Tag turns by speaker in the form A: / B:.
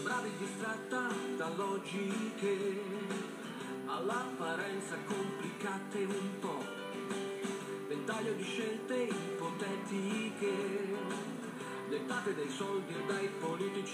A: sembravi distratta da logiche all'apparenza complicate un po', ventaglio di scelte ipotetiche dettate dai soldi e dai politici